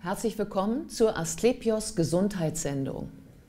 Herzlich willkommen zur Asklepios Gesundheitssendung.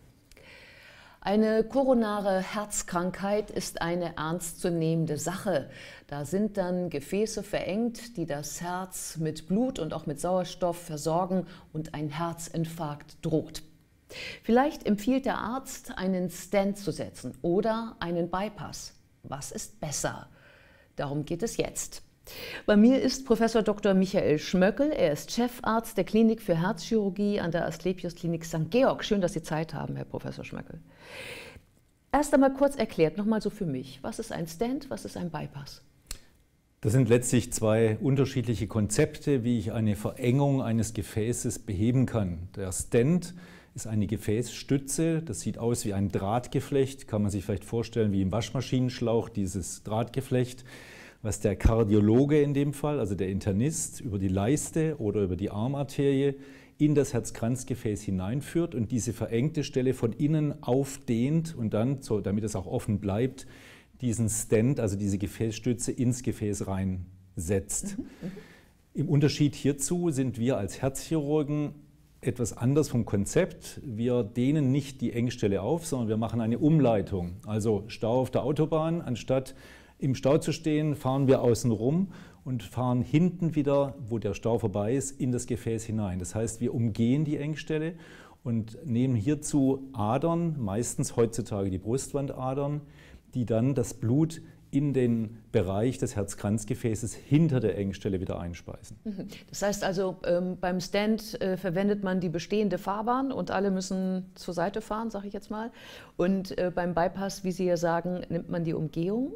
Eine koronare Herzkrankheit ist eine ernstzunehmende Sache. Da sind dann Gefäße verengt, die das Herz mit Blut und auch mit Sauerstoff versorgen und ein Herzinfarkt droht. Vielleicht empfiehlt der Arzt, einen Stent zu setzen oder einen Bypass. Was ist besser? Darum geht es jetzt. Bei mir ist Professor Dr. Michael Schmöckel. Er ist Chefarzt der Klinik für Herzchirurgie an der Asklepios Klinik St. Georg. Schön, dass Sie Zeit haben, Herr Professor Schmöckel. Erst einmal kurz erklärt, nochmal so für mich. Was ist ein Stent, was ist ein Bypass? Das sind letztlich zwei unterschiedliche Konzepte, wie ich eine Verengung eines Gefäßes beheben kann. Der Stent ist eine Gefäßstütze, das sieht aus wie ein Drahtgeflecht, kann man sich vielleicht vorstellen wie im Waschmaschinenschlauch, dieses Drahtgeflecht, was der Kardiologe in dem Fall, also der Internist, über die Leiste oder über die Armarterie in das Herzkranzgefäß hineinführt und diese verengte Stelle von innen aufdehnt und dann, so, damit es auch offen bleibt, diesen Stent, also diese Gefäßstütze, ins Gefäß reinsetzt. Im Unterschied hierzu sind wir als Herzchirurgen etwas anders vom Konzept. Wir dehnen nicht die Engstelle auf, sondern wir machen eine Umleitung. Also Stau auf der Autobahn, anstatt im Stau zu stehen, fahren wir außen rum und fahren hinten wieder, wo der Stau vorbei ist, in das Gefäß hinein. Das heißt, wir umgehen die Engstelle und nehmen hierzu Adern, meistens heutzutage die Brustwandadern, die dann das Blut in den Bereich des Herzkranzgefäßes hinter der Engstelle wieder einspeisen. Das heißt also, beim Stent verwendet man die bestehende Fahrbahn und alle müssen zur Seite fahren, sage ich jetzt mal. Und beim Bypass, wie Sie ja sagen, nimmt man die Umgehung.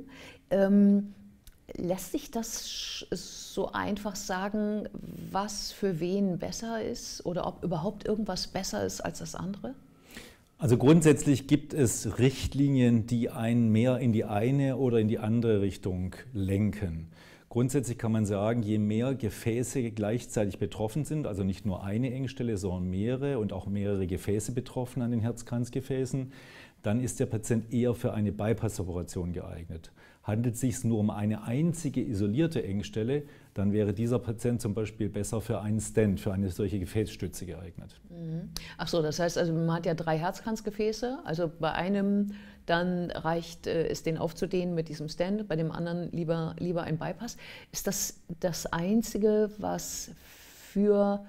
Lässt sich das so einfach sagen, was für wen besser ist oder ob überhaupt irgendwas besser ist als das andere? Also grundsätzlich gibt es Richtlinien, die einen mehr in die eine oder in die andere Richtung lenken. Grundsätzlich kann man sagen, je mehr Gefäße gleichzeitig betroffen sind, also nicht nur eine Engstelle, sondern mehrere und auch mehrere Gefäße betroffen an den Herzkranzgefäßen, dann ist der Patient eher für eine Bypass-Operation geeignet. Handelt es sich nur um eine einzige isolierte Engstelle, dann wäre dieser Patient zum Beispiel besser für einen Stent, für eine solche Gefäßstütze geeignet. Ach so, das heißt also, man hat ja 3 Herzkranzgefäße, also bei einem dann reicht es, den aufzudehnen mit diesem Stent, bei dem anderen lieber ein Bypass. Ist das das Einzige, was für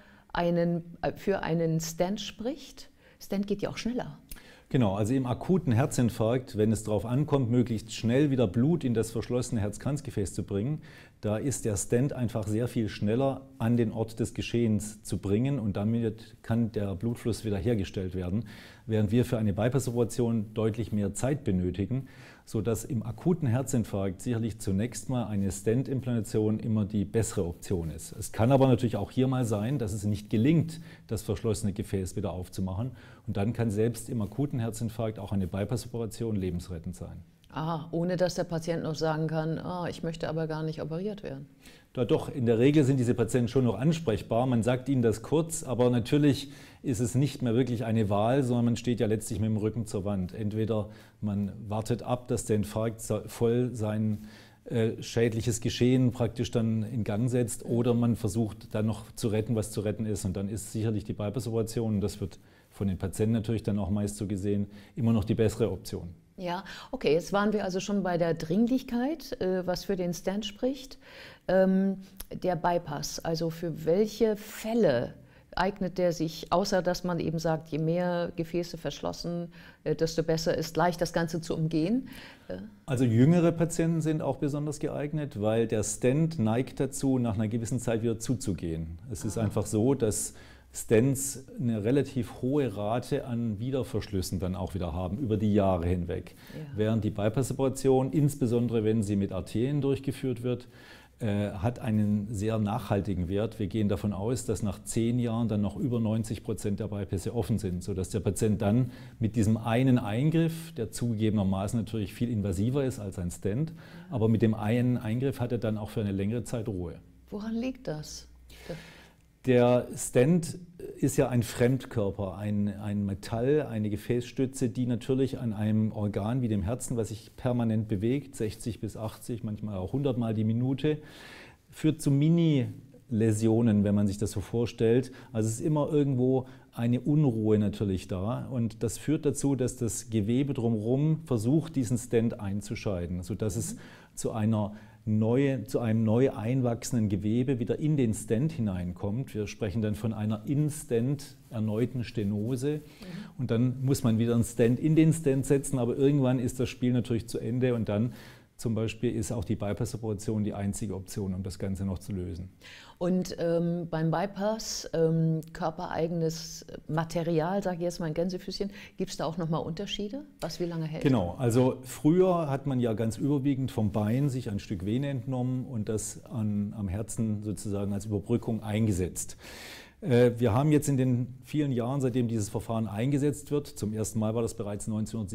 einen Stent spricht? Stent geht ja auch schneller. Genau, also im akuten Herzinfarkt, wenn es darauf ankommt, möglichst schnell wieder Blut in das verschlossene Herzkranzgefäß zu bringen, da ist der Stent einfach sehr viel schneller an den Ort des Geschehens zu bringen und damit kann der Blutfluss wieder hergestellt werden, während wir für eine Bypass-Operation deutlich mehr Zeit benötigen, sodass im akuten Herzinfarkt sicherlich zunächst mal eine Stent-Implantation immer die bessere Option ist. Es kann aber natürlich auch hier mal sein, dass es nicht gelingt, das verschlossene Gefäß wieder aufzumachen und dann kann selbst im akuten Herzinfarkt auch eine Bypass-Operation lebensrettend sein. Ah, ohne dass der Patient noch sagen kann, ich möchte aber gar nicht operiert werden. Ja, doch, in der Regel sind diese Patienten schon noch ansprechbar. Man sagt ihnen das kurz, aber natürlich ist es nicht mehr wirklich eine Wahl, sondern man steht ja letztlich mit dem Rücken zur Wand. Entweder man wartet ab, dass der Infarkt voll sein schädliches Geschehen praktisch dann in Gang setzt, oder man versucht dann noch zu retten, was zu retten ist. Und dann ist sicherlich die Bypass-Operation, und das wird von den Patienten natürlich dann auch meist so gesehen, immer noch die bessere Option. Ja, okay, jetzt waren wir also schon bei der Dringlichkeit, was für den Stent spricht. Der Bypass, also für welche Fälle eignet der sich, außer dass man eben sagt, je mehr Gefäße verschlossen, desto besser ist, leicht das Ganze zu umgehen? Also jüngere Patienten sind auch besonders geeignet, weil der Stent neigt dazu, nach einer gewissen Zeit wieder zuzugehen. Es ist einfach so, dass Stents eine relativ hohe Rate an Wiederverschlüssen dann auch wieder haben, über die Jahre hinweg. Ja. Während die Bypass-Operation, insbesondere wenn sie mit Arterien durchgeführt wird, hat einen sehr nachhaltigen Wert. Wir gehen davon aus, dass nach 10 Jahren dann noch über 90% der Bypässe offen sind, sodass der Patient dann mit diesem einen Eingriff, der zugegebenermaßen natürlich viel invasiver ist als ein Stent, aber mit dem einen Eingriff hat er dann auch für eine längere Zeit Ruhe. Woran liegt das? Der Stent ist ja ein Fremdkörper, ein Metall, eine Gefäßstütze, die natürlich an einem Organ wie dem Herzen, was sich permanent bewegt, 60 bis 80, manchmal auch 100 Mal die Minute, führt zu Läsionen, wenn man sich das so vorstellt. Also es ist immer irgendwo eine Unruhe natürlich da und das führt dazu, dass das Gewebe drumherum versucht, diesen Stent einzuscheiden, sodass es zu einem neu einwachsenden Gewebe wieder in den Stent hineinkommt. Wir sprechen dann von einer in-Stent erneuten Stenose und dann muss man wieder einen Stent in den Stent setzen, aber irgendwann ist das Spiel natürlich zu Ende und dann zum Beispiel ist auch die Bypass-Operation die einzige Option, um das Ganze noch zu lösen. Und beim Bypass, körpereigenes Material, sage ich jetzt mal ein Gänsefüßchen, gibt es da auch nochmal Unterschiede, was wie lange hält? Genau, also früher hat man ja ganz überwiegend vom Bein sich ein Stück Vene entnommen und das am Herzen sozusagen als Überbrückung eingesetzt. Wir haben jetzt in den vielen Jahren, seitdem dieses Verfahren eingesetzt wird, zum ersten Mal war das bereits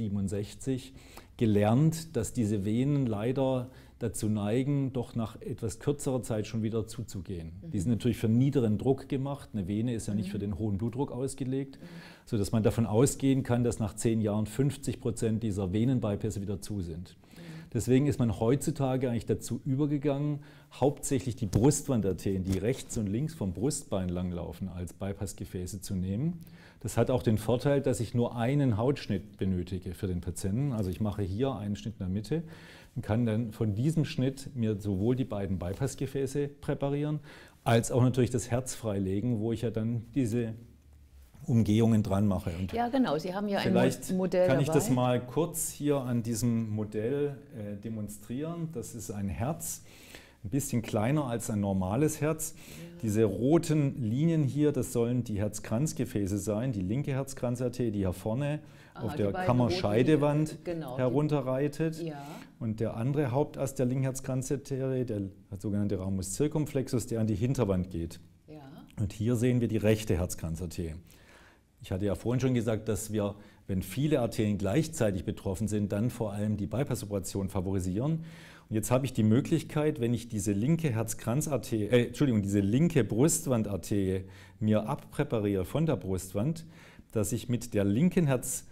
1967, gelernt, dass diese Venen leider dazu neigen, doch nach etwas kürzerer Zeit schon wieder zuzugehen. Die sind natürlich für niederen Druck gemacht. Eine Vene ist ja nicht für den hohen Blutdruck ausgelegt, sodass man davon ausgehen kann, dass nach 10 Jahren 50% dieser Venenbypässe wieder zu sind. Deswegen ist man heutzutage eigentlich dazu übergegangen, hauptsächlich die Brustwandarterien, die rechts und links vom Brustbein langlaufen, als Bypassgefäße zu nehmen. Das hat auch den Vorteil, dass ich nur einen Hautschnitt benötige für den Patienten. Also ich mache hier einen Schnitt in der Mitte und kann dann von diesem Schnitt mir sowohl die beiden Bypassgefäße präparieren, als auch natürlich das Herz freilegen, wo ich ja dann diese Umgehungen dran mache. Und ja, genau. Sie haben ja ein Modell dabei. Kann ich das dabei mal kurz hier an diesem Modell demonstrieren? Das ist ein Herz, ein bisschen kleiner als ein normales Herz. Ja. Diese roten Linien hier, das sollen die Herzkranzgefäße sein, die linke Herzkranzarterie, die hier vorne auf der Kammerscheidewand herunterreitet. Ja. Und der andere Hauptast der linken Herzkranzarterie, der sogenannte Ramus circumflexus, der an die Hinterwand geht. Ja. Und hier sehen wir die rechte Herzkranzarterie. Ich hatte ja vorhin schon gesagt, dass wir, wenn viele Arterien gleichzeitig betroffen sind, dann vor allem die Bypass-Operation favorisieren. Und jetzt habe ich die Möglichkeit, wenn ich diese linke diese linke Brustwandarterie mir abpräpariere von der Brustwand, dass ich mit der linken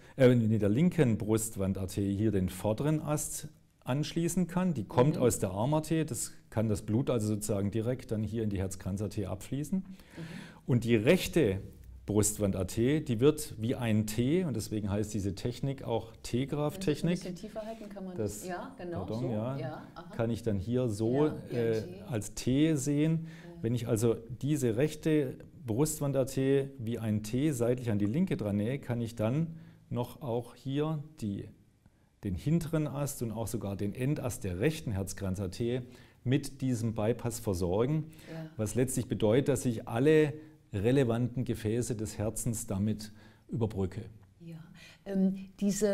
Brustwandarterie hier den vorderen Ast anschließen kann. Die kommt aus der Armarterie, das kann das Blut also sozusagen direkt dann hier in die Herzkranzarterie abfließen. Und die rechte Brustwandarterie, die wird wie ein T, und deswegen heißt diese Technik auch T-Graph-Technik. Ein bisschen tiefer halten kann man das. Ja, genau. Pardon, so. Ja, kann ich dann hier so als T sehen. Ja. Wenn ich also diese rechte Brustwandarterie wie ein T seitlich an die linke dran nähe, kann ich dann noch auch hier den hinteren Ast und auch sogar den Endast der rechten Herzkranzarterie mit diesem Bypass versorgen, was letztlich bedeutet, dass ich alle relevanten Gefäße des Herzens damit überbrücke. Ja. Dieses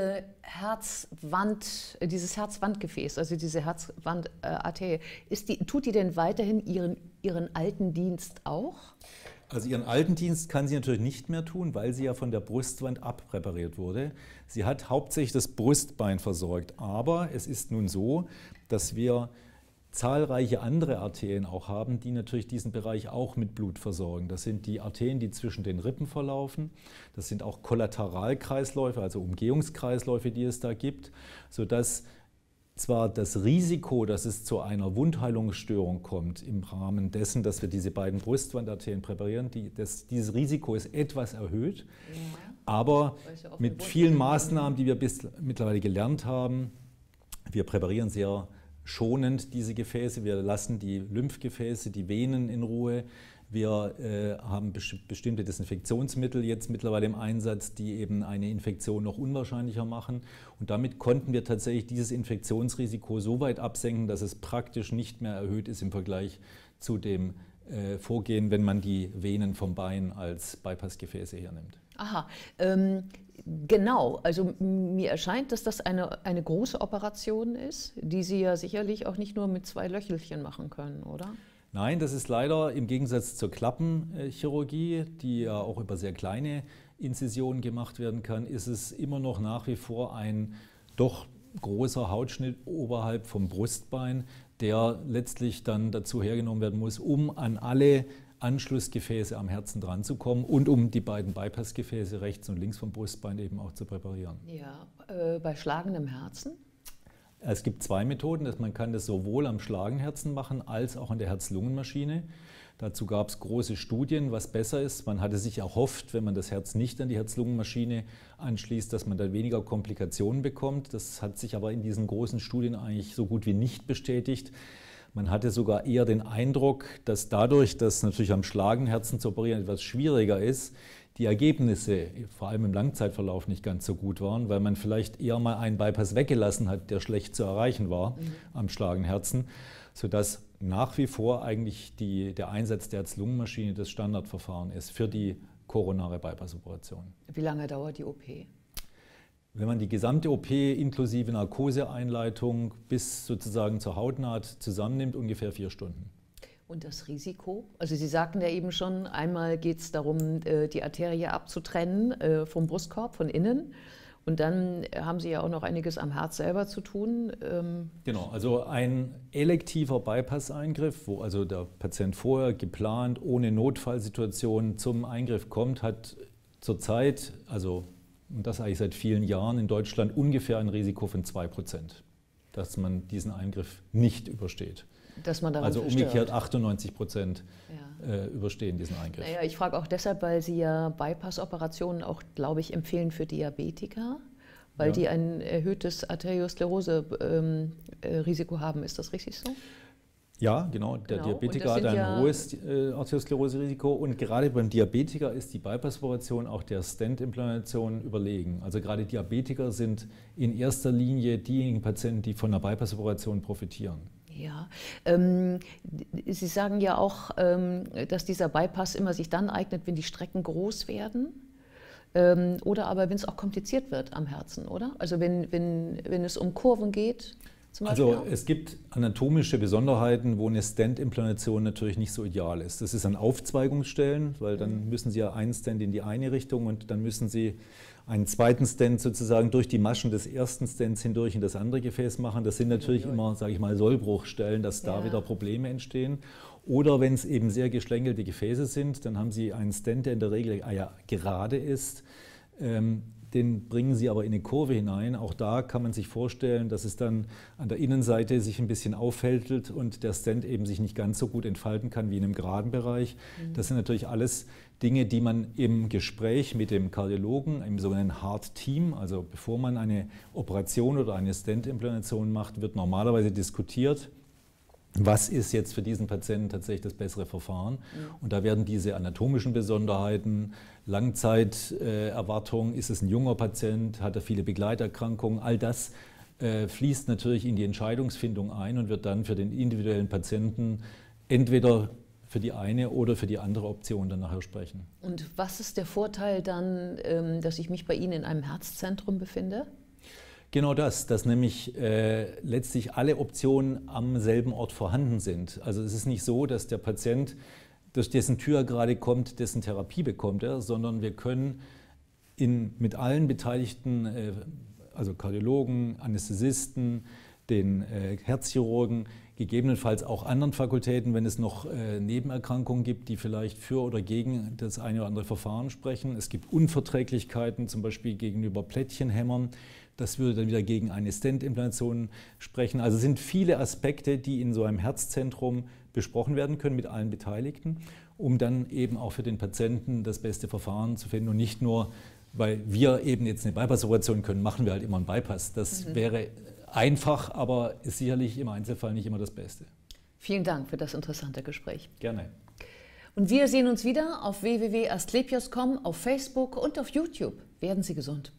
Herzwandgefäß, also diese Herzwandarterie, tut die denn weiterhin ihren alten Dienst auch? Also ihren alten Dienst kann sie natürlich nicht mehr tun, weil sie ja von der Brustwand abpräpariert wurde. Sie hat hauptsächlich das Brustbein versorgt, aber es ist nun so, dass wir zahlreiche andere Arterien auch haben, die natürlich diesen Bereich auch mit Blut versorgen. Das sind die Arterien, die zwischen den Rippen verlaufen. Das sind auch Kollateralkreisläufe, also Umgehungskreisläufe, die es da gibt, sodass zwar das Risiko, dass es zu einer Wundheilungsstörung kommt im Rahmen dessen, dass wir diese beiden Brustwandarterien präparieren, dieses Risiko ist etwas erhöht, aber mit vielen Maßnahmen, die wir mittlerweile gelernt haben, wir präparieren sehr schonend diese Gefäße, wir lassen die Lymphgefäße, die Venen in Ruhe, wir haben bestimmte Desinfektionsmittel jetzt mittlerweile im Einsatz, die eben eine Infektion noch unwahrscheinlicher machen. Und damit konnten wir tatsächlich dieses Infektionsrisiko so weit absenken, dass es praktisch nicht mehr erhöht ist im Vergleich zu dem Vorgehen, wenn man die Venen vom Bein als Bypassgefäße hernimmt. Aha, genau. Also mir erscheint, dass das eine große Operation ist, die Sie ja sicherlich auch nicht nur mit 2 Löchelchen machen können, oder? Nein, das ist leider im Gegensatz zur Klappenchirurgie, die ja auch über sehr kleine Inzisionen gemacht werden kann, ist es immer noch nach wie vor ein doch großer Hautschnitt oberhalb vom Brustbein, der letztlich dann dazu hergenommen werden muss, um an alle Anschlussgefäße am Herzen dran zu kommen und um die beiden Bypassgefäße rechts und links vom Brustbein eben auch zu präparieren. Ja, bei schlagendem Herzen? Es gibt 2 Methoden. Man kann das sowohl am Schlagenherzen machen als auch an der Herz-Lungen-Maschine. Dazu gab es große Studien, was besser ist. Man hatte sich erhofft, wenn man das Herz nicht an die Herz-Lungen-Maschine anschließt, dass man dann weniger Komplikationen bekommt. Das hat sich aber in diesen großen Studien eigentlich so gut wie nicht bestätigt. Man hatte sogar eher den Eindruck, dass dadurch, dass natürlich am schlagenden Herzen zu operieren etwas schwieriger ist, die Ergebnisse, vor allem im Langzeitverlauf, nicht ganz so gut waren, weil man vielleicht eher mal einen Bypass weggelassen hat, der schlecht zu erreichen war am schlagenden Herzen, sodass nach wie vor eigentlich der Einsatz der Herz-Lungen-Maschine das Standardverfahren ist für die koronare Bypass-Operation. Wie lange dauert die OP? Wenn man die gesamte OP inklusive Narkoseeinleitung bis sozusagen zur Hautnaht zusammennimmt, ungefähr 4 Stunden. Und das Risiko? Also Sie sagten ja eben schon, einmal geht es darum, die Arterie abzutrennen vom Brustkorb, von innen. Und dann haben Sie ja auch noch einiges am Herz selber zu tun. Genau, also ein elektiver Bypass-Eingriff, wo also der Patient vorher geplant, ohne Notfallsituation zum Eingriff kommt, hat zurzeit, also und das eigentlich seit vielen Jahren in Deutschland, ungefähr ein Risiko von 2%, dass man diesen Eingriff nicht übersteht. Dass man daran also umgekehrt verstirbt. 98% überstehen diesen Eingriff. Naja, ich frage auch deshalb, weil Sie ja Bypass-Operationen auch, glaube ich, empfehlen für Diabetiker, weil die ein erhöhtes Arteriosklerose-Risiko haben. Ist das richtig so? Ja, genau. Der Diabetiker hat ein hohes Arteriosklerose-Risiko und gerade beim Diabetiker ist die Bypass-Operation auch der Stent-Implantation überlegen. Also gerade Diabetiker sind in erster Linie diejenigen Patienten, die von der Bypass-Operation profitieren. Ja, Sie sagen ja auch, dass dieser Bypass immer sich dann eignet, wenn die Strecken groß werden oder aber wenn es auch kompliziert wird am Herzen, oder? Also wenn es um Kurven geht. Also es gibt anatomische Besonderheiten, wo eine Stent-Implantation natürlich nicht so ideal ist. Das ist an Aufzweigungsstellen, weil dann müssen Sie ja einen Stent in die eine Richtung und dann müssen Sie einen zweiten Stent sozusagen durch die Maschen des ersten Stents hindurch in das andere Gefäß machen. Das sind natürlich immer, sage ich mal, Sollbruchstellen, dass da wieder Probleme entstehen. Oder wenn es eben sehr geschlängelte Gefäße sind, dann haben Sie einen Stent, der in der Regel gerade ist. Den bringen Sie aber in eine Kurve hinein. Auch da kann man sich vorstellen, dass es dann an der Innenseite sich ein bisschen auffältelt und der Stent eben sich nicht ganz so gut entfalten kann wie in einem geraden Bereich. Das sind natürlich alles Dinge, die man im Gespräch mit dem Kardiologen, im sogenannten Heart Team, also bevor man eine Operation oder eine Stent-Implantation macht, wird normalerweise diskutiert, was ist jetzt für diesen Patienten tatsächlich das bessere Verfahren. Und da werden diese anatomischen Besonderheiten, Langzeiterwartung, ist es ein junger Patient, hat er viele Begleiterkrankungen, all das fließt natürlich in die Entscheidungsfindung ein und wird dann für den individuellen Patienten entweder für die eine oder für die andere Option dann nachher sprechen. Und was ist der Vorteil dann, dass ich mich bei Ihnen in einem Herzzentrum befinde? Genau das, dass nämlich letztlich alle Optionen am selben Ort vorhanden sind. Also es ist nicht so, dass der Patient, durch dessen Tür er gerade kommt, dessen Therapie bekommt er, sondern wir können mit allen Beteiligten, also Kardiologen, Anästhesisten, den Herzchirurgen, gegebenenfalls auch anderen Fakultäten, wenn es noch Nebenerkrankungen gibt, die vielleicht für oder gegen das eine oder andere Verfahren sprechen. Es gibt Unverträglichkeiten, zum Beispiel gegenüber Plättchenhämmern. Das würde dann wieder gegen eine Stent-Implantation sprechen. Also es sind viele Aspekte, die in so einem Herzzentrum besprochen werden können mit allen Beteiligten, um dann eben auch für den Patienten das beste Verfahren zu finden und nicht nur, weil wir eben jetzt eine Bypass-Operation können, machen wir halt immer einen Bypass. Das wäre einfach, aber ist sicherlich im Einzelfall nicht immer das Beste. Vielen Dank für das interessante Gespräch. Gerne. Und wir sehen uns wieder auf www.asklepios.com, auf Facebook und auf YouTube. Werden Sie gesund.